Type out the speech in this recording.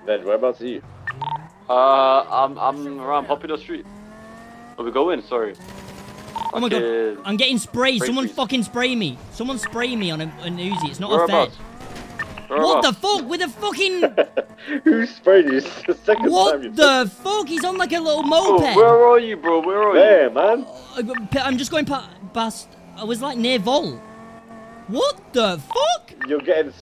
Then whereabouts are you? I'm around Popular Street. Where we going? Sorry. Oh my god, I'm getting sprayed. Someone fucking spray me. Someone spray me on an Uzi. It's not a fed. What the fuck? With a fucking... Who sprayed you? It's the second time What you've the fuck? He's on like a little moped. Where are you, bro? Where are you? There, man. I'm just going past... I was like near Vol. What the fuck? You're getting